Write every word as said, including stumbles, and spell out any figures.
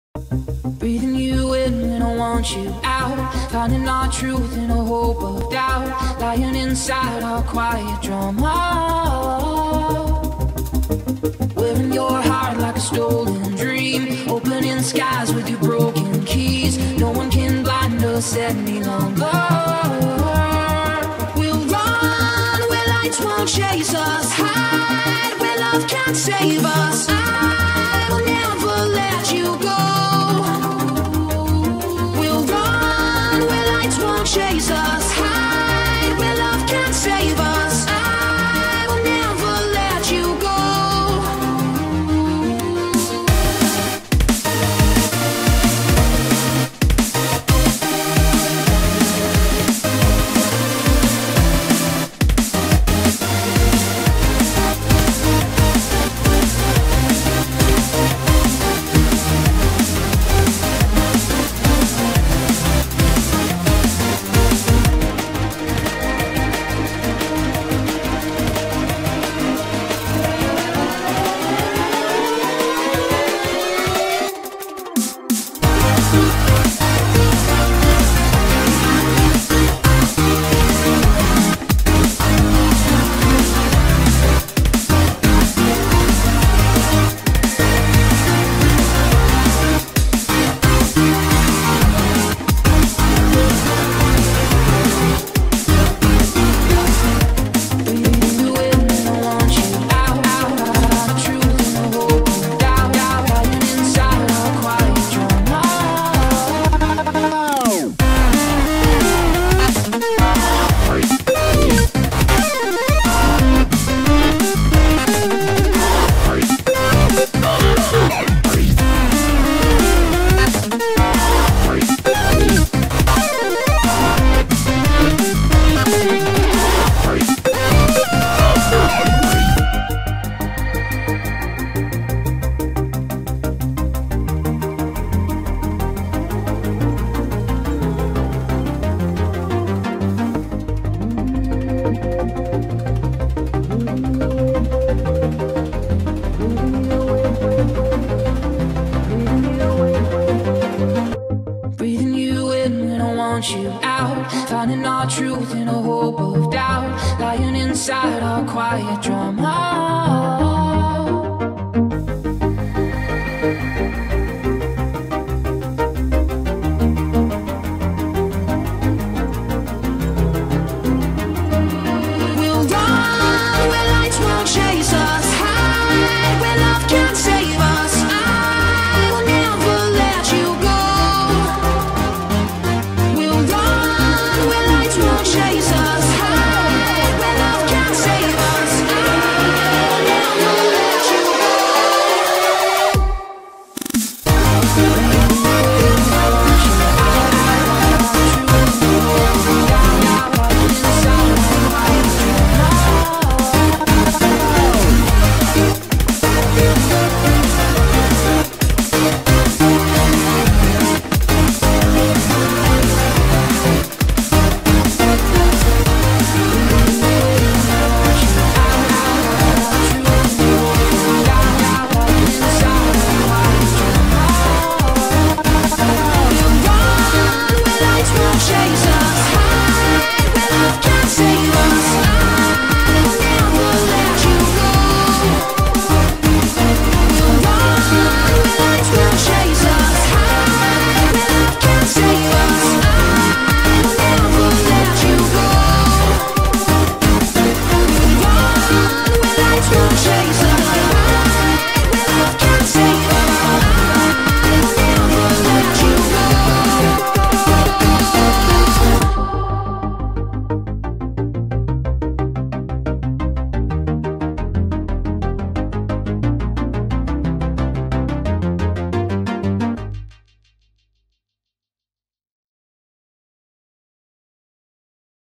Breathing you in when I want you out, finding our truth in a hope of doubt, lying inside our quiet drama, wearing your heart like a stolen dream, opening skies with your broken keys. No one can blind us any longer. We'll run where lights won't chase us, hide where love can't save us. I will never let you go. Chase us, hide where love can't save us. I will never let you go. Breathing you in when I want you out, finding our truth in a hope of doubt, lying inside our quiet drama.